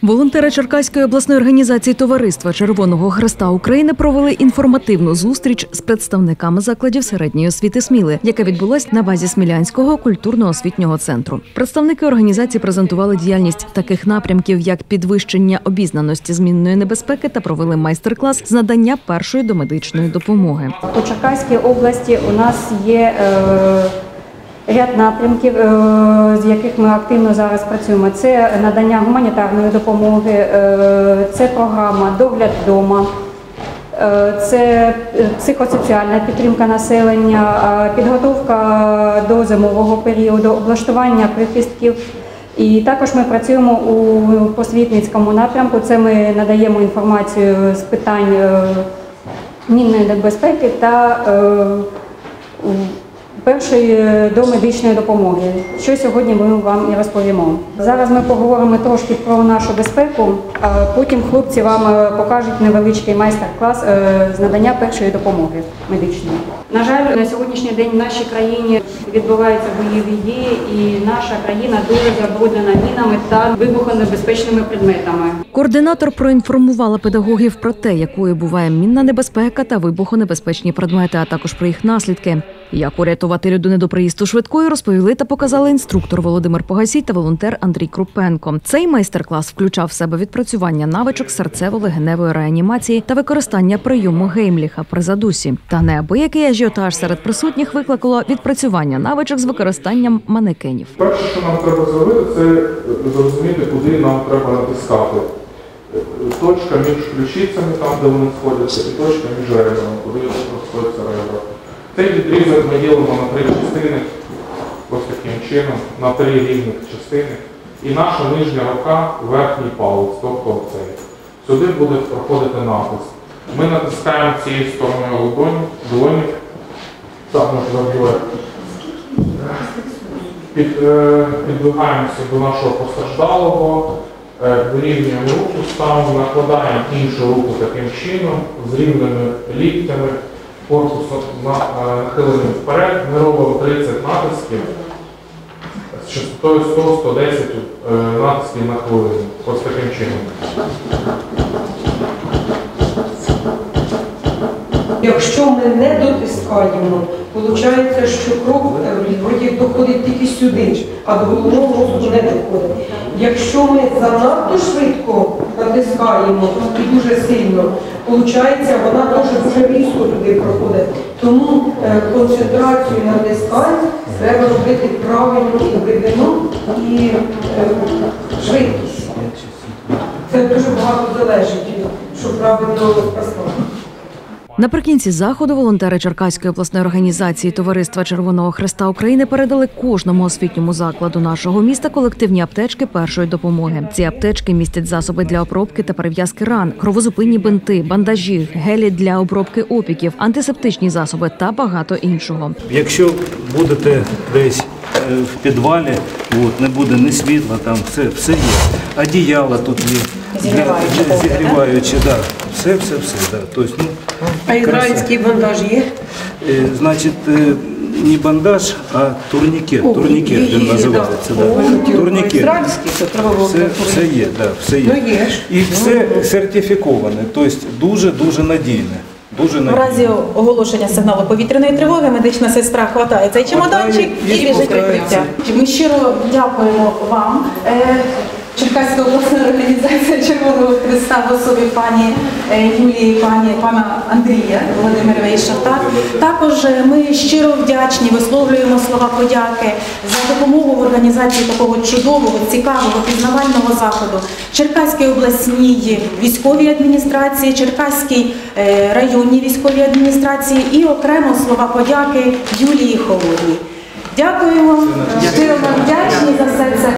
Волонтери Черкаської обласної організації Товариства Червоного Хреста України провели інформативну зустріч з представниками закладів середньої освіти Сміли, яка відбулась на базі Смілянського культурно-освітнього центру. Представники організації презентували діяльність таких напрямків, як підвищення обізнаності змінної небезпеки та провели майстер-клас з надання першої домедичної допомоги. У Черкаській області у нас є ряд напрямків, з яких ми активно зараз працюємо. Це надання гуманітарної допомоги, це програма «Догляд вдома», це психосоціальна підтримка населення, підготовка до зимового періоду, облаштування прихистків. І також ми працюємо у просвітницькому напрямку. Це ми надаємо інформацію з питань мінної небезпеки та першої домедичної допомоги, що сьогодні ми вам і розповімо. Зараз ми поговоримо трошки про нашу безпеку, а потім хлопці вам покажуть невеличкий майстер-клас з надання першої допомоги медичної. На жаль, на сьогоднішній день в нашій країні відбуваються бойові дії, і наша країна дуже забруднена мінами та вибухонебезпечними предметами. Координатор проінформувала педагогів про те, якою буває мінна небезпека та вибухонебезпечні предмети, а також про їх наслідки. Як урятувати людину до приїзду швидкої, розповіли та показали інструктор Володимир Погасій та волонтер Андрій Крупенко. Цей майстер-клас включав в себе відпрацювання навичок серцево-легеневої реанімації та використання прийому Геймліха при задусі. Та неабиякий ажіотаж серед присутніх викликало відпрацювання навичок з використанням манекенів. Перше, що нам треба зробити, це зрозуміти, куди нам треба натискати. Точка між ключицями, там де вони сходяться, і точка між ребрами, куди сходяться ребра. Цей відрізок ми ділимо на 3 частини, ось таким чином, на 3 рівних частини. І наша нижня рука, верхній палець, тобто оцей. Сюди буде проходити натиск. Ми натискаємо цією стороною долоні, так можна робити. Підвигаємося до нашого постраждалого, вирівнюємо руку, ставимо, накладаємо іншу руку таким чином, з рівними ліктями, корпусом нахиленим вперед. Ми робимо 30 натисків з частотою 100-110 натисків на хвилину. Ось таким чином. Якщо ми не дотискаємо, виходить, що кров вроді доходить тільки сюди, а до головного мозку не доходить. Якщо ми занадто швидко натискаємо і дуже сильно, виходить, вона дуже різко туди проходить. Тому концентрацію натискань треба робити правильно і глибину, і швидкість. Це дуже багато залежить, щоб правильно поставити. Наприкінці заходу волонтери Черкаської обласної організації Товариства Червоного Хреста України передали кожному освітньому закладу нашого міста колективні аптечки першої допомоги. Ці аптечки містять засоби для обробки та перев'язки ран, кровозупинні бинти, бандажі, гелі для обробки опіків, антисептичні засоби та багато іншого. Якщо будете десь в підвалі, не буде ні світла, там все є. Одіяла тут є, зігріваючі, да. Все. Да. Тобто, А ізраїльський бандаж є? Значить, не бандаж, а турнікет. Турнікет він називається. Да. Турнікет. Ізраїльський, то треба було. Все є, да, все є. Ну, є ж. І все сертифіковане, тобто дуже надійне. В разі оголошення сигналу повітряної тривоги медична сестра хватає цей чемоданчик і біжить прикриття. Ми щиро дякуємо вам. Черкаська обласна організація Червоного Хреста в особі пані Юлії, пана Андрія Володимировича. Також ми щиро вдячні, висловлюємо слова подяки за допомогу в організації такого чудового, цікавого, пізнавального заходу Черкаській обласній військовій адміністрації, Черкаській районній військовій адміністрації і окремо слова подяки Юлії Холодній. Дякуємо, щиро вам вдячні за все це.